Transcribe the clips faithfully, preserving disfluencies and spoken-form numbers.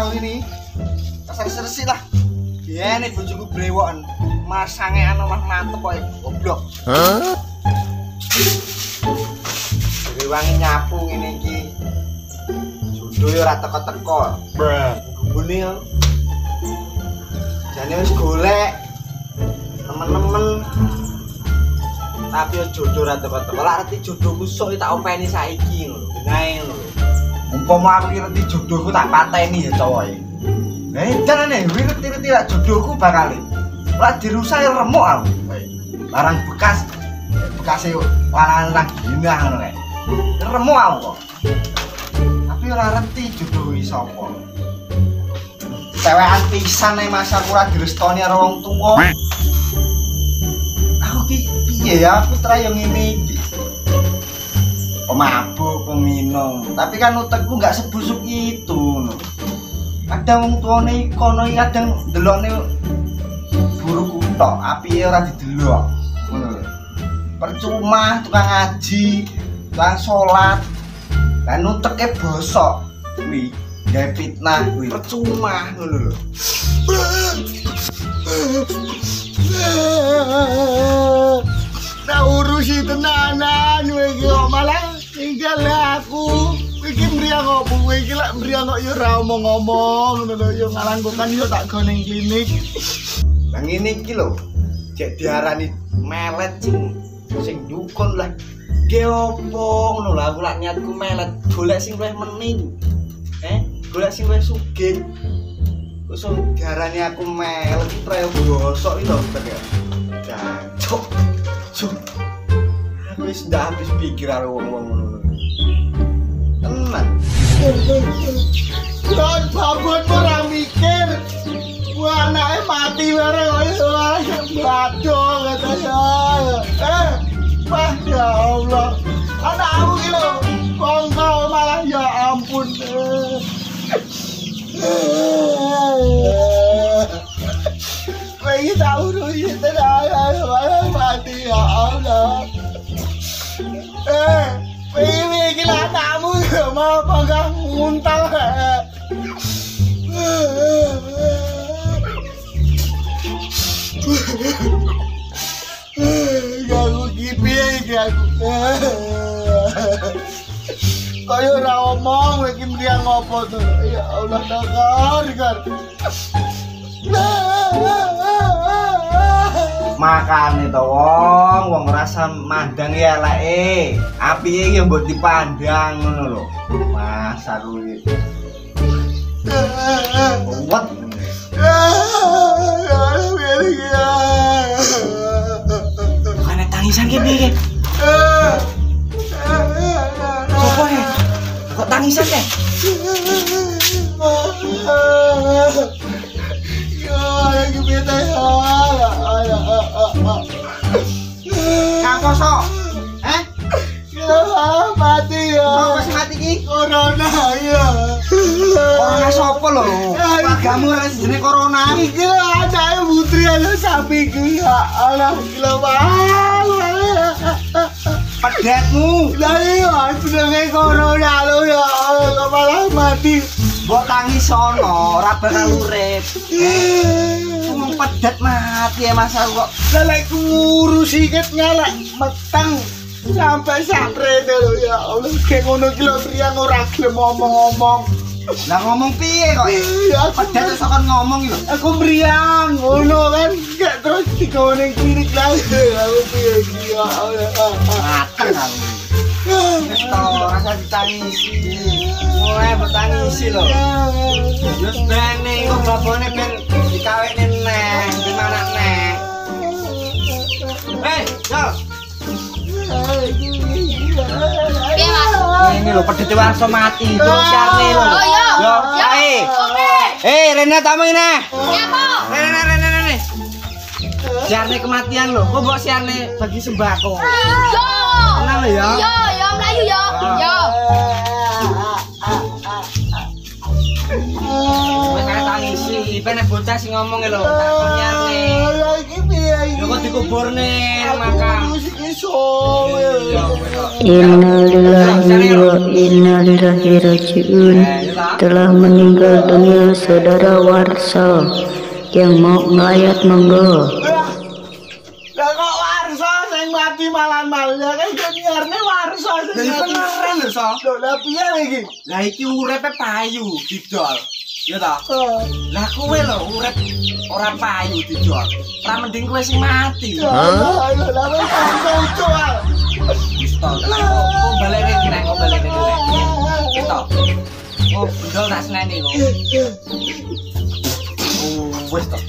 karo ini. Kasar-sersi lah. Biyen bojoku brewoken. Masangean omah mantep kok goblok. Hah? Wangi nyapu ngene iki. Jodoh yo ora teko-teko. Bruh. Gembune yo. Jane wis golek temen-temen. Tapi yo jodoh ora teko-teko. Lah arti jodohku sok tak openi saiki ngono. Benae ngono. Umpama aku ngerti jodohku tak pateni ya cowok iki. Eh, janane ngerti-ngerti lak jodohku bakal. Lah dirusak remuk aku. Barang bekas bekase lanang ginah ngono kae. Remuk aku kok. Tapi ora ngerti jodoh iki sapa. Cewekan pisan nek masa aku ora direstoni karo wong tuwa. Aku ki piye ya aku tra yo ngene iki. Pemabuk, peminum. Tapi kan utekku enggak sebusuk itu ngono. Kadang wong tuane kono iki kadang ndelokne buruk tok, apike ora didelok. Ngono lho. Percuma tukang ngaji, tukang salat. Lah nuteke bosok kuwi, gawe fitnah kuwi. Percuma ngono lho. Tak urusi tenanan iki kok malah tinggal aku. Iki mriyang opo kowe iki lak mriyang kok yo ora omong-omong ngono lho yo ngalangkukan yo tak go ning klinik. Lah ngene iki lho. Cek diarani melet sing sing dukun lah. Ge opo ngono lho aku lak niatku melet golek sing luwih meni. Eh, golek sing luwih sugih. Kok iso diarani aku melet treo bosok iki lho ya. Jancuk. Cuk. Aku wis ndak habis pikir karo wong-wong ngono. Tenan. Kon babon ora mikir. Wah anake mati bareng kaya badong katanya. Eh, wah ya Allah. Anakku iki lho, kongko malah ya ampun. Kowe iki tak urusi tenan malah mati ya Allah. Eh, kowe iki lah anakmu mau apa nguntal. Aku kipi iki aku. Kaya ora omong iki mriyang ngopo to. Ya Allah dakar kan. Makane to wong, wong rasa mandang ya eleke. Apike iki mbok dipandang ngono lho. Masa kuwi. What? Bukannya tangisan ki piye? Sopo ya? Kok tangisan ya? Ya, iki bete ya. Kang sok. Eh? Ya, mati ya. Sopo sing mati ki? Corona ya. Corona sopo lho? Pagamu ora jenenge corona. Iki anake putri ana sapi iki ya Allah gila banget. Pedetmu. Lah iya jenenge corona lho ya Allah malah mati. Mbok tangis sono, ora bakal urip. Wong pedet mati ya masa kok. Lah lek kurus sikit nyalek meteng sampai saprene lho ya Allah kayak ngono ki lho priyang ora gelem ngomong-ngomong. Lah ngomong piye kok? Ya pedet iso kon ngomong iki lho. Aku mriyang ngono kan gak terus digawe ning klinik lagi. Aku piye iki ya Allah. Mateng aku. Wis to rasa ditangisi. Mulai bertangisi lho. Wis bene kok babone ben dikawekne neh, di mana neh. Eh, yo. Piye Mas? Ini lho pedete warso mati, terus siarne lho. Oh iya. Yo, ae. Oke. Eh, Rena tamu ini. Ya, Po. Rena, Rena, Rena. Siarne kematian lho. Kok mbok siarne bagi sembako? Yo. Tenang lho ya. Yo, yo mlayu yo. Yo. Wes kaya tangisi, ben bocah sing ngomong lho, tak konyarne. Lagi piye iki? Yo kok dikuburne makam. Musik iso. Innalillahi wa innalillahi rajiun. Telah meninggal dunia saudara Warsa. Yang mau ngelayat monggo. Lah kok Warsa sing mati malan-malan ya kan nyiarne Warsa sing Lah iki beneran lho, So. Lho lah piye iki? Lah iki urepe payu didol. Ya ta? Lah kowe lho urip ora payu didol. Ora mending kowe sing mati. Lah lah wis kocok. Wis to, kok balik iki nek kok balik iki. Gitu. Oh, didol tak seneni kok. Oh, wis to.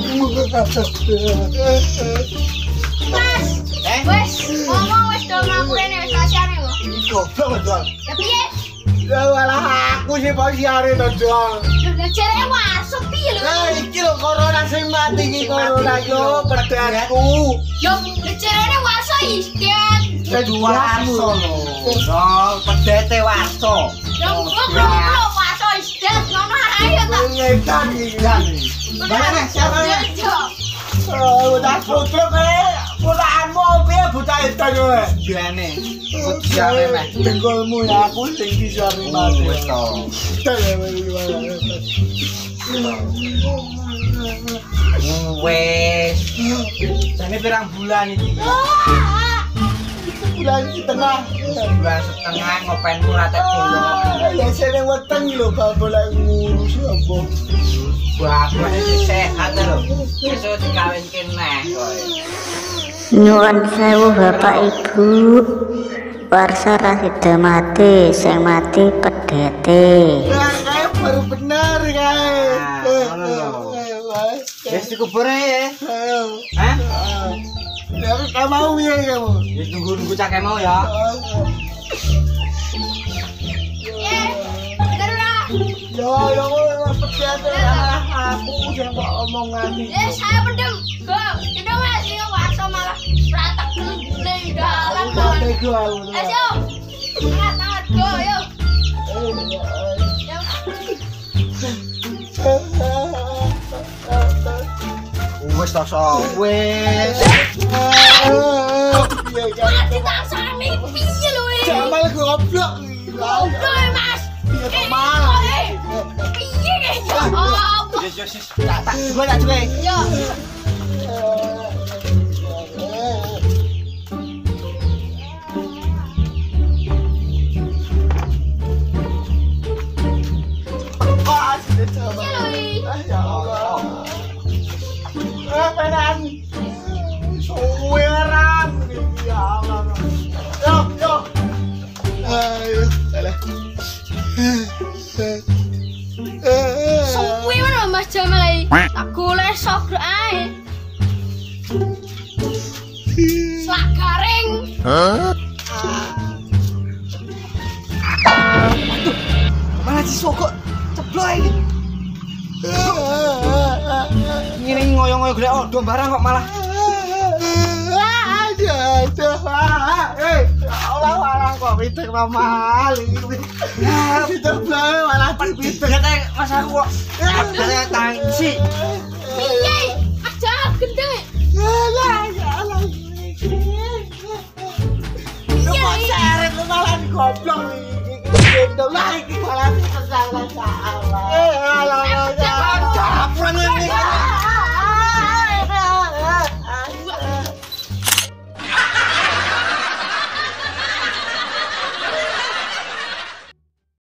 Mas. Eh? Wes, ngomong wes do mlaku rene wis kasiane kok. Goblok Dol. Ya piye? Ya malah aku sih posiare to Dol. Lah jarene masuk piye lho? Lah iki lho corona sing mati iki corona yo pedhatku. Yo, jarene warsa istet. Kedua warso lho. Oh, pedete warso. Yo, ngono warsa istet ngono ae ta. Ngedan iki kan. Barane siapa ya? Oh, udah putra kae. Pulaanmu piye bocah edan kowe? Biane. Kutiane meh. Dengkulmu ya aku sing bisa mati. Wis to. Wes. Jane pirang bulan iki? Bulan setengah. Bulan setengah ngopenmu ra tek bolong. Ya sene weteng lho babolak ngurus apa. Wah, aku iki sehat lho. Besok dikawinke neh kowe. Nyuwun sewu Bapak Ibu. Warsa ra sida mati, sing mati pedete. Ya kae baru bener kae. Wis dikubur ya. Hah? Ya kamu mau ya kamu. Ya tunggu-tunggu cake mau ya. Ye, terus. Yo yo pedete aku sing kok omongan iki. Eh, saya pendem. Go, kita wes yo warsa malah pratek ning dalan malah. Eh, yo. Tangan, go, yo. Yo. Wis to, So. Wis. Mati taksane piye lho iki? Jamal goblok. Goblok Mas. Piye Eh, Mal? kok, eh? Piye iki? Ya Allah. Yes, yes, yes. Tak tak juga tak juga. Yo. Ya Allah. Eh, penan. Suweran. Ya Allah. Yo, yo. Ayo, salah. Suwi mana Mas Jamal iki? Tak golek sok ae. Slak garing. Malah disogok ceblok iki. Ngene ngoyo-ngoyo golek odo barang kok malah. Aduh, aduh. Eh, Allah malah kok pitik mamal iki. Ya, pitik blae malah pitik. Ternyata Mas aku kok ada tangsi. Piye? Aja gendeng. Ya Allah, ya Allah. Lu kok seret lu malah goblok iki. Gendong lah iki malah kesalahan Allah. Eh, Allah.